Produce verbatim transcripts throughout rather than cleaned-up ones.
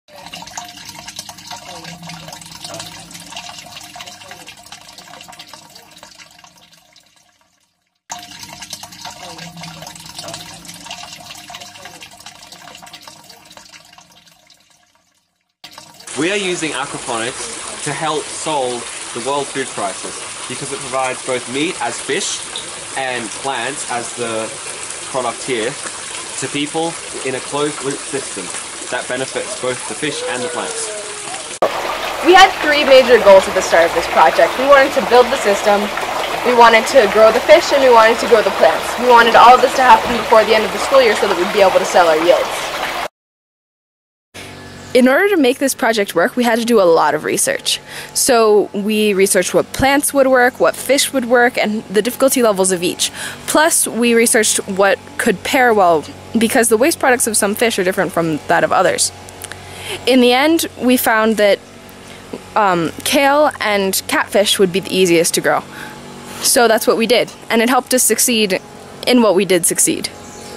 We are using aquaponics to help solve the world food crisis because it provides both meat as fish and plants as the product here to people in a closed loop system that benefits both the fish and the plants. We had three major goals at the start of this project. We wanted to build the system, we wanted to grow the fish, and we wanted to grow the plants. We wanted all of this to happen before the end of the school year so that we'd be able to sell our yields. In order to make this project work, we had to do a lot of research. So we researched what plants would work, what fish would work, and the difficulty levels of each. Plus, we researched what could pair well, because the waste products of some fish are different from that of others. In the end, we found that um, kale and catfish would be the easiest to grow. So that's what we did, and it helped us succeed in what we did succeed.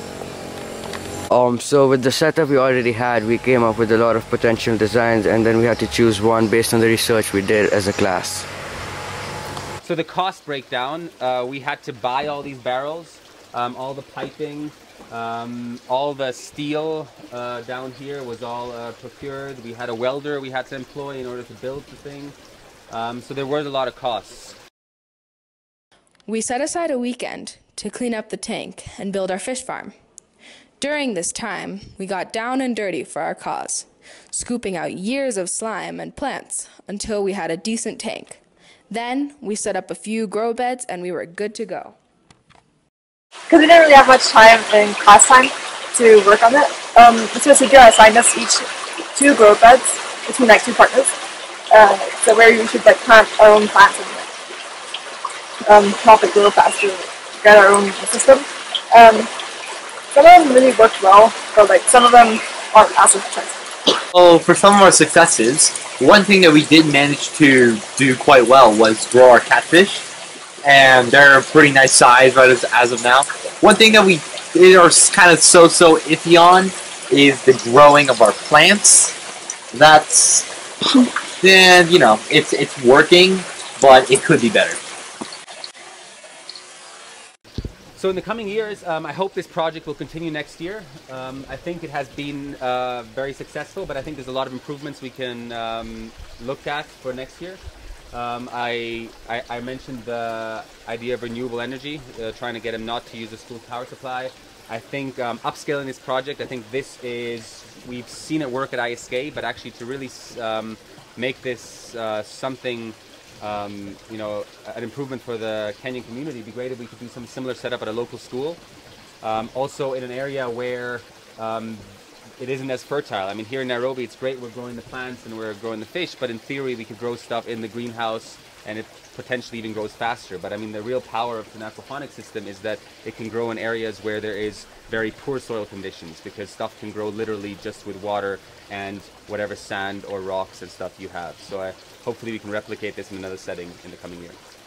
Um, so with the setup we already had, we came up with a lot of potential designs, and then we had to choose one based on the research we did as a class. So the cost breakdown, uh, we had to buy all these barrels, um, all the piping, um, all the steel uh, down here was all uh, procured. We had a welder we had to employ in order to build the thing. Um, so there were a lot of costs. We set aside a weekend to clean up the tank and build our fish farm. During this time, we got down and dirty for our cause, scooping out years of slime and plants until we had a decent tank. Then we set up a few grow beds and we were good to go. Because we didn't really have much time in class time to work on it, um, the teacher assigned us each two grow beds between like two partners, uh, so where we should like plant our own plants and um, help it grow faster, get our own system. Um, Some of them really worked well, but like some of them aren't as successful. Oh, for some of our successes, one thing that we did manage to do quite well was grow our catfish, and they're a pretty nice size right as, as of now. One thing that we are kind of so-so iffy on is the growing of our plants. That's, then you know, it's it's working, but it could be better. So in the coming years, um, I hope this project will continue next year. Um, I think it has been uh, very successful, but I think there's a lot of improvements we can um, look at for next year. Um, I, I, I mentioned the idea of renewable energy, uh, trying to get them not to use the school's power supply. I think um, upscaling this project, I think this is, we've seen it work at I S K, but actually to really um, make this uh, something Um, you know, an improvement for the Kenyan community. It'd be great if we could do some similar setup at a local school. Um, also in an area where um, it isn't as fertile. I mean, here in Nairobi, it's great we're growing the plants and we're growing the fish, but in theory we could grow stuff in the greenhouse and it potentially even grows faster. But I mean, the real power of an aquaponics system is that it can grow in areas where there is very poor soil conditions, because stuff can grow literally just with water and whatever sand or rocks and stuff you have. So I, hopefully we can replicate this in another setting in the coming year.